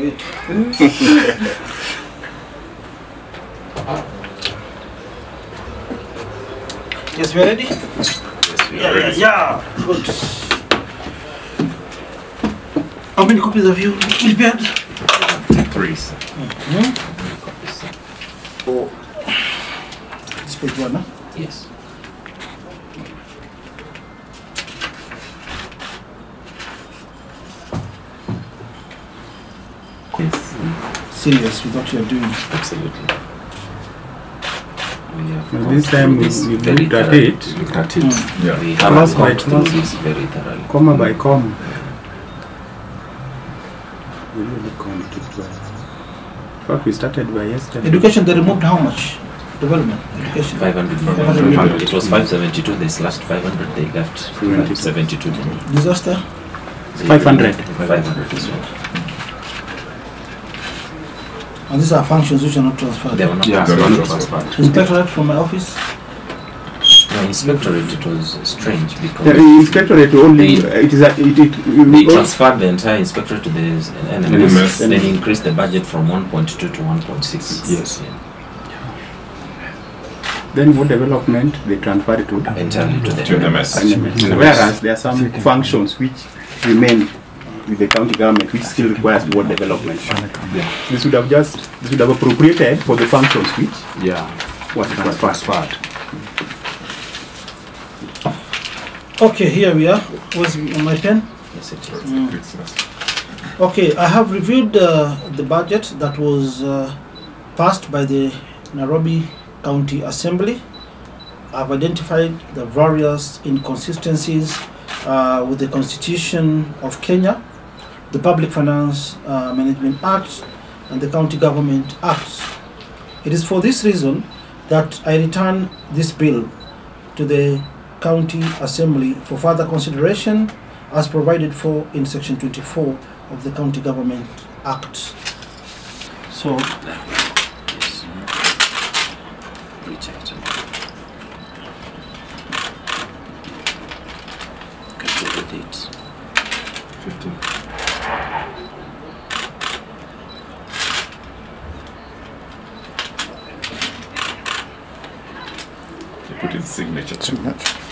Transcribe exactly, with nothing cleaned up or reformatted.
it. Yes, we are ready? Yes, we Yeah, are yeah, ready. yeah. Good. How many copies have you prepared? Three, sir. Mm-hmm. Copies, sir. Oh. It's page one, huh? Yes. Yes, Serious with what you're doing. absolutely. We have Well, gone this time through we- this we very looked at thoroughly. it. Looked at it. Mm. Yeah. We Class have by gone through class. this very thoroughly. Comma by comma. We really count it well. In fact, we started by yesterday. Education, they removed how much? Development. Education. five hundred. five hundred. It was five seventy-two. They slashed five hundred. They left seventy-two. seventy-two. Disaster. They five hundred. five hundred as well. And these are functions which are not transferred. They were not Yeah, transferred. they're not transferred. Inspectorate from my office. No, inspectorate, it was strange because The inspectorate only, They- it is a, it, it, they it transferred the entire inspectorate to the N M S, N M S. then increased the budget from one point two to one point six. Yes. Yeah. then for development, they transfer it to Entirely to the To N M S. N M S. Whereas there are some functions which remain with the county government which still requires ward development. Yeah. This would have just, this would have appropriated for the functions which Yeah. was transferred. Transferred. Okay, here we are. Where's my pen? Yes, it is. Mm. Okay, I have reviewed uh, the budget that was uh, passed by the Nairobi County Assembly. I've identified the various inconsistencies uh, with the Constitution of Kenya, the Public Finance uh, Management Act, and the County Government Act. It is for this reason that I return this bill to the County Assembly for further consideration as provided for in Section twenty-four of the County Government Act. So, Yes. Rejected. Get the dates. fifteen. He put his signature too.